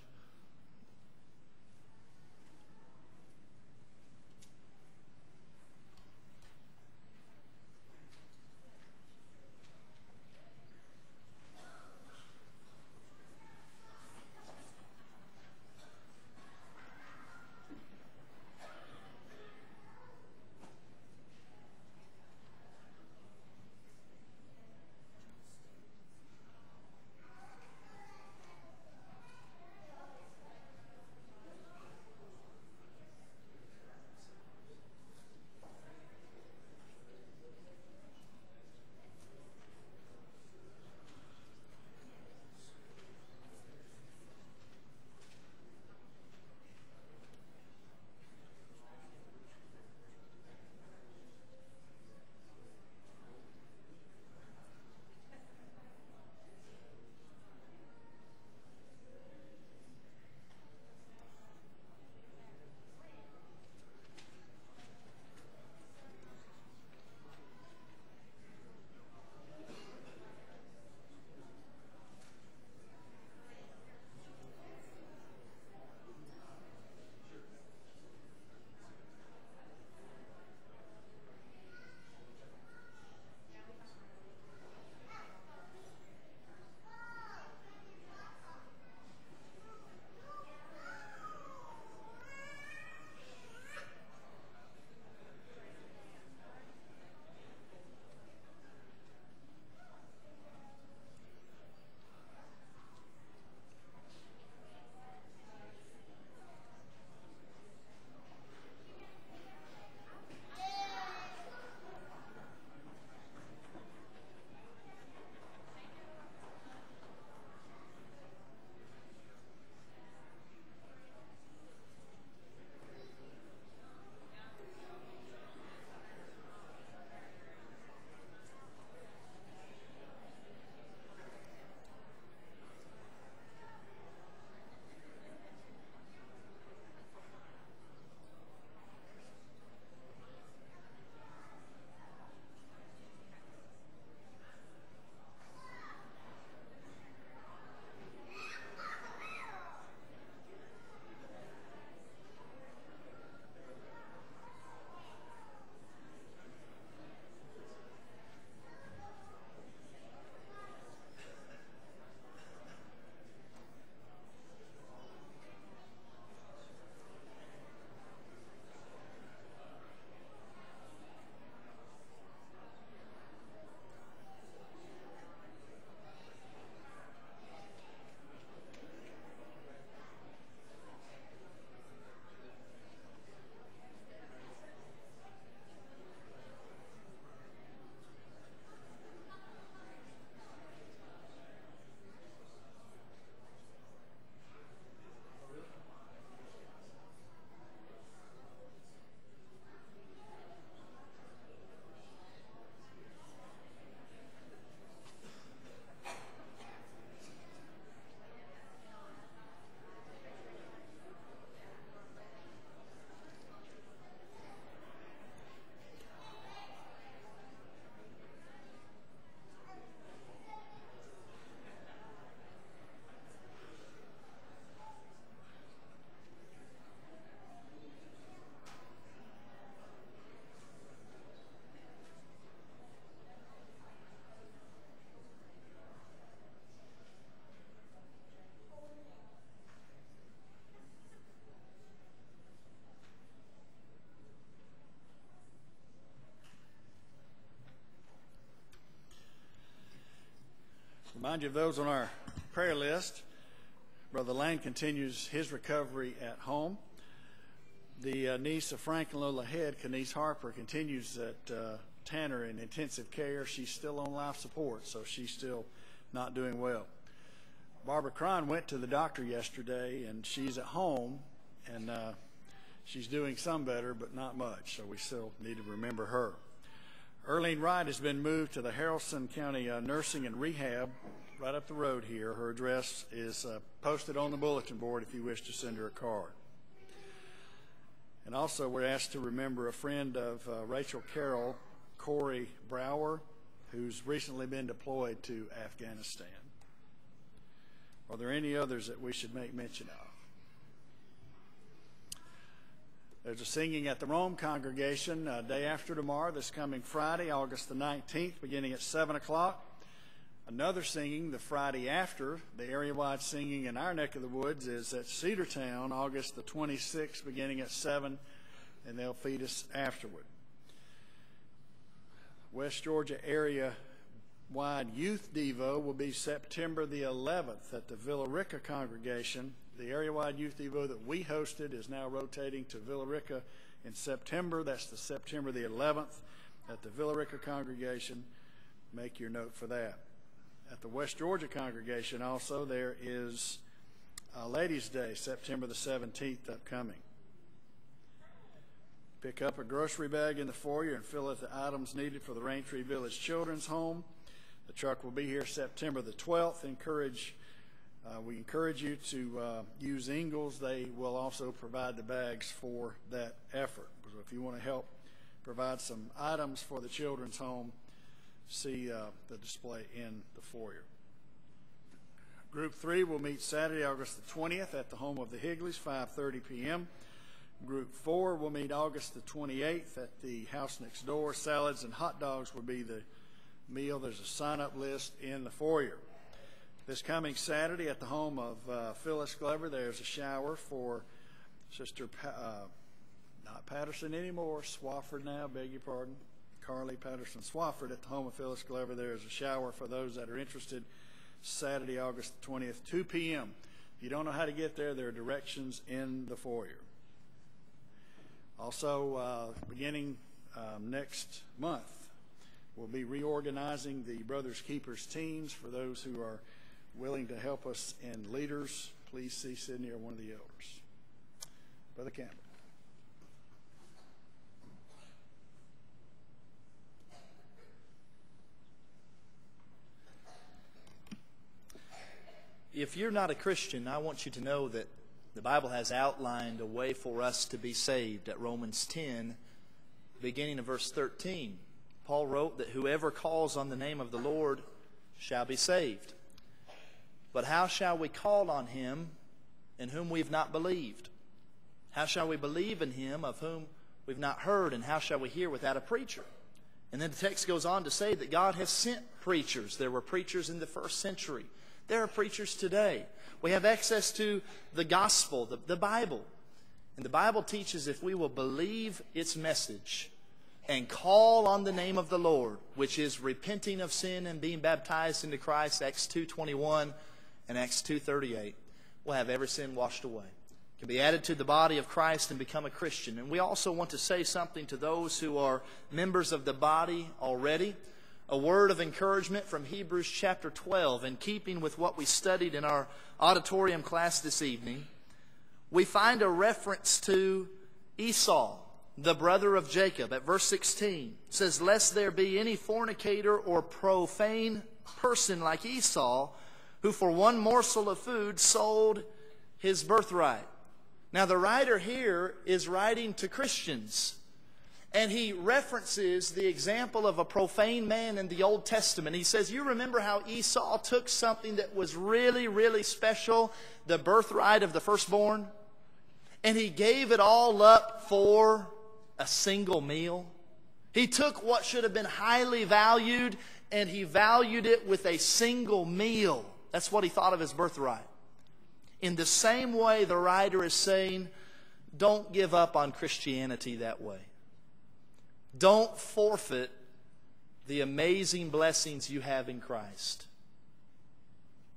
Remind you of those on our prayer list. Brother Lane continues his recovery at home. The niece of Frank and Lola Head, Kenise Harper, continues at Tanner in intensive care. She's still on life support, so she's still not doing well. Barbara Cron went to the doctor yesterday, and she's at home, and she's doing some better, but not much, so we still need to remember her. Erlene Wright has been moved to the Haralson County Nursing and Rehab right up the road here. Her address is posted on the bulletin board if you wish to send her a card. And also we're asked to remember a friend of Rachel Carroll, Corey Brower, who's recently been deployed to Afghanistan. Are there any others that we should make mention of? There's a singing at the Rome congregation day after tomorrow, this coming Friday, August the 19th, beginning at 7 o'clock. Another singing the Friday after. The area-wide singing in our neck of the woods is at Cedartown, August the 26th, beginning at 7, and they'll feed us afterward. West Georgia area-wide Youth Devo will be September the 11th at the Villa Rica congregation. The area-wide Youth Devo that we hosted is now rotating to Villa Rica in September. That's the September the 11th at the Villa Rica congregation. Make your note for that. At the West Georgia congregation also, there is Ladies' Day, September the 17th upcoming. Pick up a grocery bag in the foyer and fill out the items needed for the Raintree Village Children's Home. The truck will be here September the 12th. We encourage you to use Ingalls. They will also provide the bags for that effort. So if you want to help provide some items for the children's home, see the display in the foyer. Group 3 will meet Saturday, August the 20th at the home of the Higleys, 5:30 p.m. Group 4 will meet August the 28th at the house next door. Salads and hot dogs will be the meal. There's a sign-up list in the foyer. This coming Saturday at the home of Phyllis Glover, there's a shower for Sister, not Patterson anymore, Swafford now, beg your pardon, Carly Patterson Swafford at the home of Phyllis Glover. There's a shower for those that are interested, Saturday, August 20th, 2 p.m. If you don't know how to get there, there are directions in the foyer. Also, beginning next month, we'll be reorganizing the Brothers Keepers teams. For those who are willing to help us in leaders, please see Sydney or one of the elders. Brother Campbell. If you're not a Christian, I want you to know that the Bible has outlined a way for us to be saved at Romans 10, beginning of verse 13. Paul wrote that whoever calls on the name of the Lord shall be saved. But how shall we call on him in whom we've not believed? How shall we believe in him of whom we've not heard? And how shall we hear without a preacher? And then the text goes on to say that God has sent preachers. There were preachers in the first century. There are preachers today. We have access to the gospel, the Bible. And the Bible teaches if we will believe its message and call on the name of the Lord, which is repenting of sin and being baptized into Christ, Acts 2:21 and Acts 2:38, we'll have every sin washed away. Can be added to the body of Christ and become a Christian. And we also want to say something to those who are members of the body already. A word of encouragement from Hebrews chapter 12, in keeping with what we studied in our auditorium class this evening. We find a reference to Esau, the brother of Jacob. At verse 16, it says, "Lest there be any fornicator or profane person like Esau, who for one morsel of food sold his birthright." Now the writer here is writing to Christians, and he references the example of a profane man in the Old Testament. He says, you remember how Esau took something that was really, really special, the birthright of the firstborn, and he gave it all up for a single meal? He took what should have been highly valued, and he valued it with a single meal. That's what he thought of his birthright. In the same way, the writer is saying, don't give up on Christianity that way. Don't forfeit the amazing blessings you have in Christ.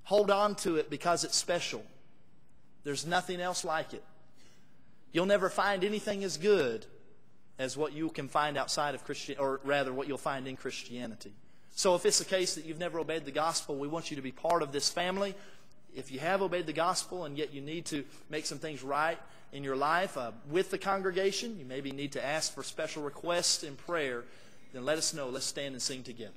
Hold on to it because it's special. There's nothing else like it. You'll never find anything as good as what you can find outside of Christianity, or rather what you'll find in Christianity. So if it's the case that you've never obeyed the gospel, we want you to be part of this family. If you have obeyed the gospel and yet you need to make some things right in your life with the congregation, you maybe need to ask for special requests in prayer, then let us know. Let's stand and sing together.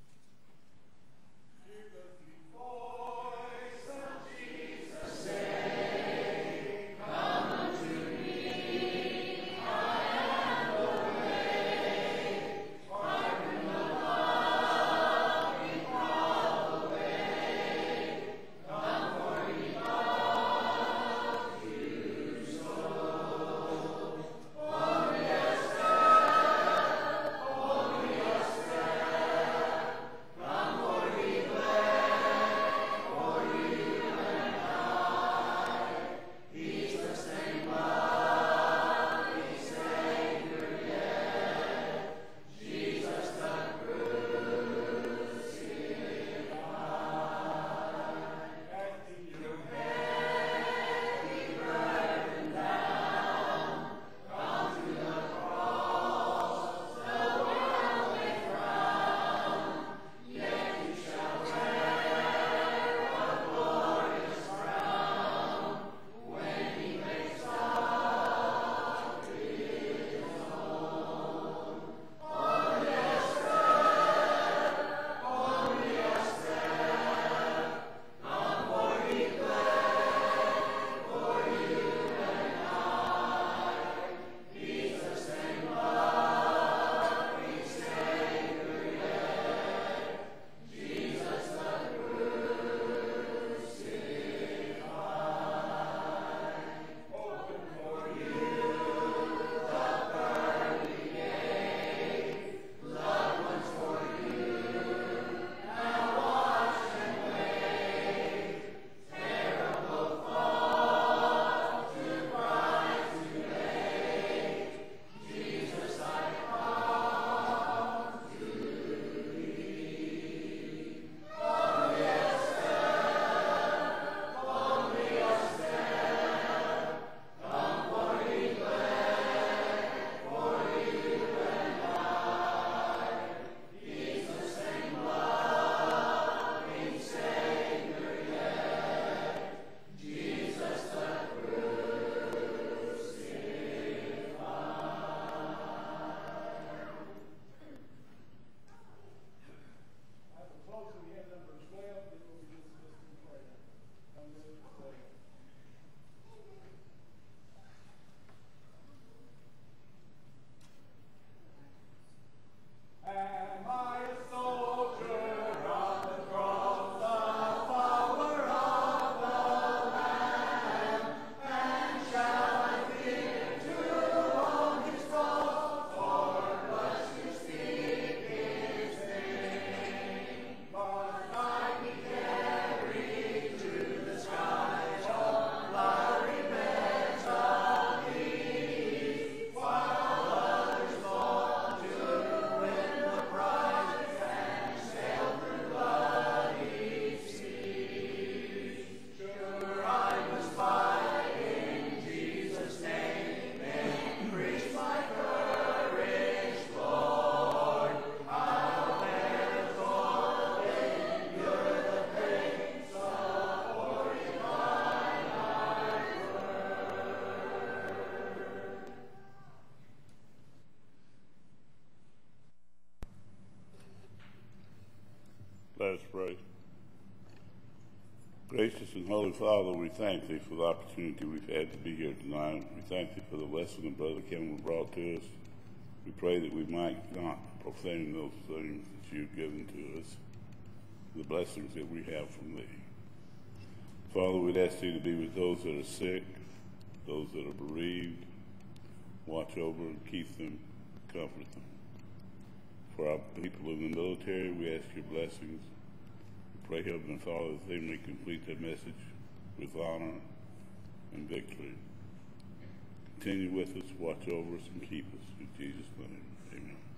Let us pray. Gracious and Holy Father, we thank Thee for the opportunity we've had to be here tonight. We thank Thee for the lesson that Brother Campbell brought to us. We pray that we might not profane those things that You've given to us, the blessings that we have from Thee. Father, we'd ask Thee to be with those that are sick, those that are bereaved. Watch over and keep them, comfort them. For our people in the military, we ask Your blessings. We pray, Heavenly Father, that they may complete their message with honor and victory. Continue with us, watch over us, and keep us. In Jesus' name, amen.